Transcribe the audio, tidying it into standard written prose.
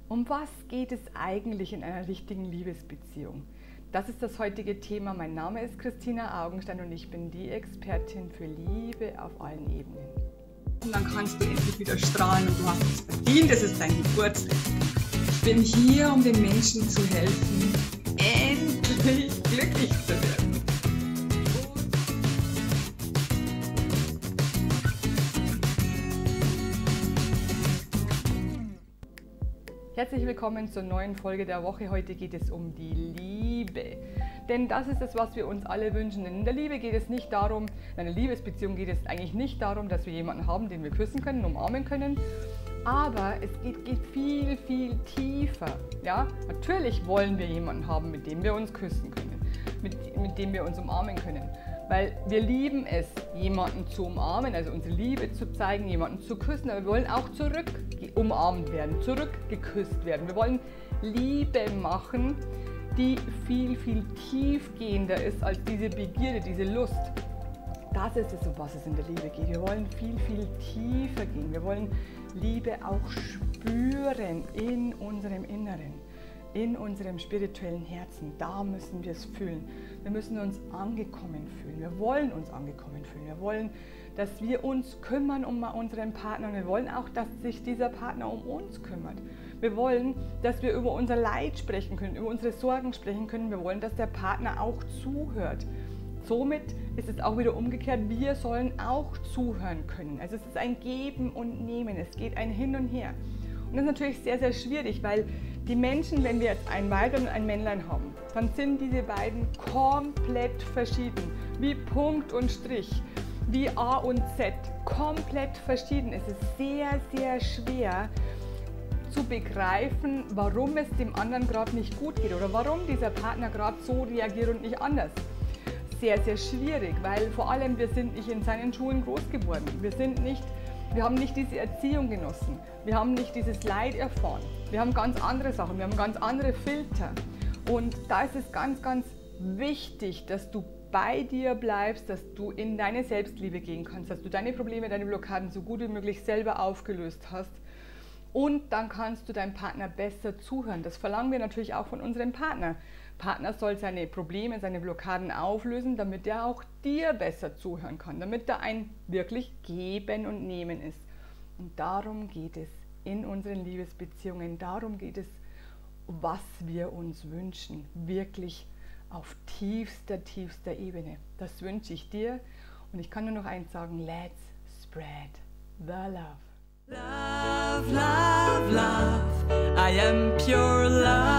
Um was geht es eigentlich in einer richtigen Liebesbeziehung? Das ist das heutige Thema. Mein Name ist Christina Augenstein und ich bin die Expertin für Liebe auf allen Ebenen. Und dann kannst du endlich wieder strahlen und du hast es verdient, es ist dein Geburtstag. Ich bin hier, um den Menschen zu helfen, endlich glücklich zu werden. Herzlich willkommen zur neuen Folge der Woche. Heute geht es um die Liebe. Denn das ist es, was wir uns alle wünschen. Denn in der Liebe geht es nicht darum, in einer Liebesbeziehung geht es eigentlich nicht darum, dass wir jemanden haben, den wir küssen können, umarmen können. Aber es geht viel, viel tiefer. Ja? Natürlich wollen wir jemanden haben, mit dem wir uns küssen können, mit dem wir uns umarmen können. Weil wir lieben es, jemanden zu umarmen, also unsere Liebe zu zeigen, jemanden zu küssen. Aber wir wollen auch zurück umarmt werden, zurückgeküsst werden. Wir wollen Liebe machen, die viel, viel tiefgehender ist als diese Begierde, diese Lust. Das ist es, um was es in der Liebe geht. Wir wollen viel, viel tiefer gehen. Wir wollen Liebe auch spüren in unserem Inneren, in unserem spirituellen Herzen. Da müssen wir es fühlen. Wir müssen uns angekommen fühlen. Wir wollen uns angekommen fühlen. Wir wollen, dass wir uns kümmern um unseren Partner. Wir wollen auch, dass sich dieser Partner um uns kümmert. Wir wollen, dass wir über unser Leid sprechen können, über unsere Sorgen sprechen können. Wir wollen, dass der Partner auch zuhört. Somit ist es auch wieder umgekehrt, wir sollen auch zuhören können. Also es ist ein Geben und Nehmen, es geht ein Hin und Her. Und das ist natürlich sehr, sehr schwierig, weil die Menschen, wenn wir jetzt ein Weiblein und ein Männlein haben, dann sind diese beiden komplett verschieden, wie Punkt und Strich, wie A und Z, komplett verschieden. Es ist sehr, sehr schwer zu begreifen, warum es dem anderen gerade nicht gut geht oder warum dieser Partner gerade so reagiert und nicht anders. Sehr, sehr schwierig, weil vor allem wir sind nicht in seinen Schuhen groß geworden. Wir haben nicht diese Erziehung genossen. Wir haben nicht dieses Leid erfahren. Wir haben ganz andere Sachen, wir haben ganz andere Filter. Und da ist es ganz, ganz wichtig, dass du bei dir bleibst, dass du in deine Selbstliebe gehen kannst, dass du deine Probleme, deine Blockaden so gut wie möglich selber aufgelöst hast. Und dann kannst du deinem Partner besser zuhören. Das verlangen wir natürlich auch von unserem Partner. Partner soll seine Probleme, seine Blockaden auflösen, damit er auch dir besser zuhören kann, damit da ein wirklich Geben und Nehmen ist. Und darum geht es in unseren Liebesbeziehungen, darum geht es, was wir uns wünschen, wirklich auf tiefster, tiefster Ebene. Das wünsche ich dir und ich kann nur noch eins sagen, let's spread the love. Love, love, love, I am pure love.